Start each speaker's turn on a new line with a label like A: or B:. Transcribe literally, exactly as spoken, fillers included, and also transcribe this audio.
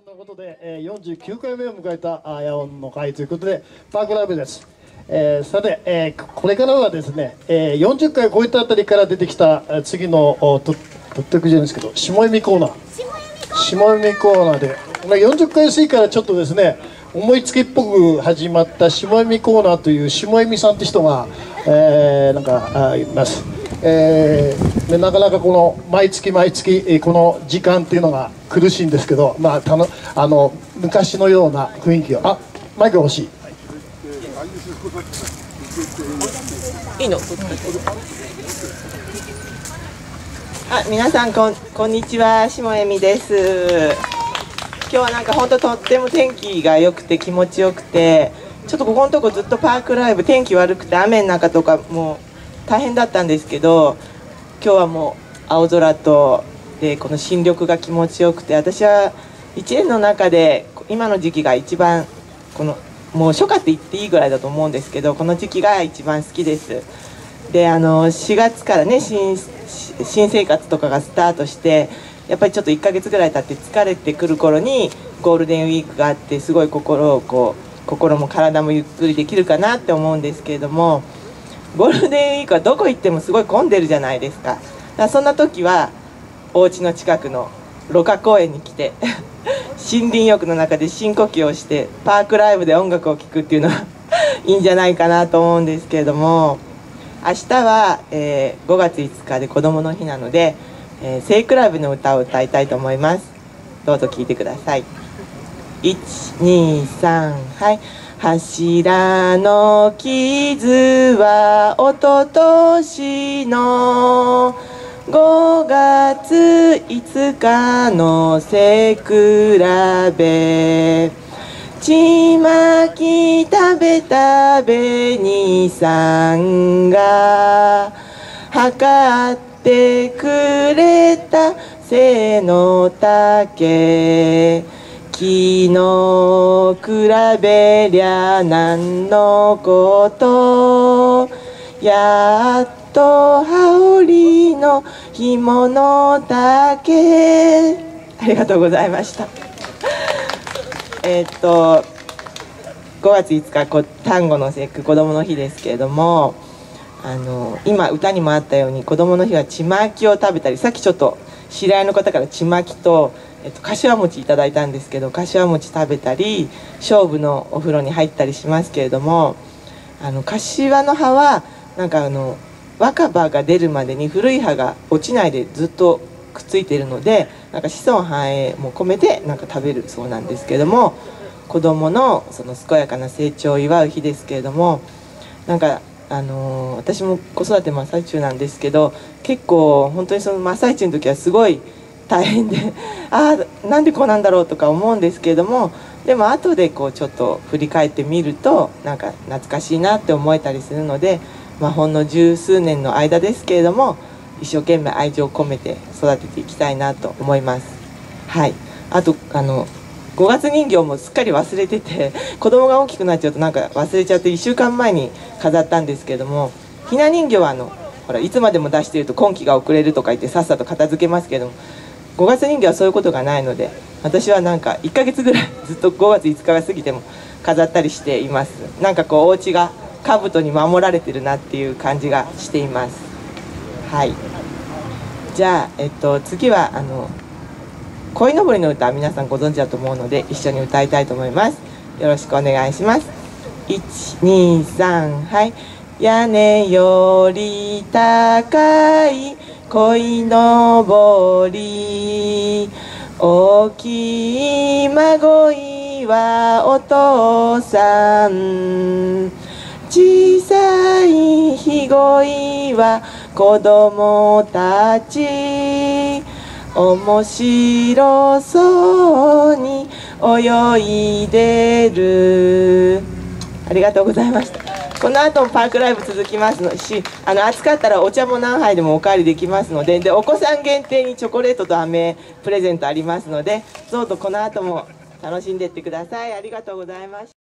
A: ということで、えー、よんじゅうきゅうかいめを迎えたあ野音の会ということでパークライブです、えー、さて、えー、これからはですね、えー、よんじゅっかい超えたあたりから出てきた次のととってくじゃないですけど下読みコーナー下読みコーナーで、まあ、よんじゅっかい過ぎからちょっとですね思いつきっぽく始まった下読みコーナーという下読みさんって人が、えー、なんかあいます。えー、でなかなかこの毎月毎月この時間っていうのが苦しいんですけど、まあ、たのあの昔のような雰囲気をあマイク欲しい
B: いいのあ皆さんこんこんにちは、下恵美です。今日はなんか本当とっても天気が良くて気持ちよくて、ちょっとここのとこずっとパークライブ天気悪くて雨の中とかもう大変だったんですけど、今日はもう青空とでこの新緑が気持ちよくて、私はいちねんの中で今の時期が一番このもう初夏って言っていいぐらいだと思うんですけど、この時期が一番好きです。であのしがつからね 新, 新生活とかがスタートして、やっぱりちょっといっかげつぐらい経って疲れてくる頃にゴールデンウィークがあって、すごい心をこう心も体もゆっくりできるかなって思うんですけれども、ゴールデンウィークはどこ行ってもすごい混んでるじゃないですか。だからそんな時はお家の近くの芦花公園に来て森林浴の中で深呼吸をしてパークライブで音楽を聴くっていうのはいいんじゃないかなと思うんですけれども、明日は、えー、ごがついつかで子どもの日なので、えー、聖クラブの歌を歌いたいと思います。どうぞ聴いてください。いちにさんはい柱の傷はおととしのごがついつかの背比べ、ちまき食べ食べにさんが測ってくれた背の丈、昨日比べりゃなんのこと、やっと羽織の紐の丈。ありがとうございました。えっとごがついつか端午の節句子どもの日ですけれども、あの今歌にもあったように子どもの日はちまきを食べたり、さっきちょっと知り合いの方からちまきと、えっと、かしわ餅いただいたんですけど、かしわ餅食べたり菖蒲のお風呂に入ったりしますけれども、あの柏の葉はなんかあの若葉が出るまでに古い葉が落ちないでずっとくっついているので、なんか子孫繁栄も込めてなんか食べるそうなんですけれども、子どものその健やかな成長を祝う日ですけれども、なんかあのー、私も子育て真っ最中なんですけど、結構本当にその真っ最中の時はすごい大変でああなんでこうなんだろうとか思うんですけれども、でも後でこうちょっと振り返ってみるとなんか懐かしいなって思えたりするので、まあ、ほんの十数年の間ですけれども一生懸命愛情を込めて育てていきたいなと思います。はい、あとあのごがつ人形もすっかり忘れてて、子供が大きくなっちゃうとなんか忘れちゃっていっしゅうかんまえに飾ったんですけれども、ひな人形はあのほらいつまでも出していると今期が遅れるとか言ってさっさと片付けますけども、ごがつ人形はそういうことがないので、私はなんかいっかげつぐらいずっとごがついつかが過ぎても飾ったりしています。なんかこうお家が兜に守られてるなっていう感じがしています。はい、じゃあ、えっと、次はあの鯉のぼりの歌、皆さんご存知だと思うので一緒に歌いたいと思います。よろしくお願いします。いちにさんはい屋根より高い鯉のぼり、大きい孫いはお父さん、小さいひごいは子供たち、面白そうに泳いでる。ありがとうございました。この後もパークライブ続きますのし、あの暑かったらお茶も何杯でもおかわりできますので、でお子さん限定にチョコレートと飴プレゼントありますので、どうぞこの後も楽しんでいってください。ありがとうございました。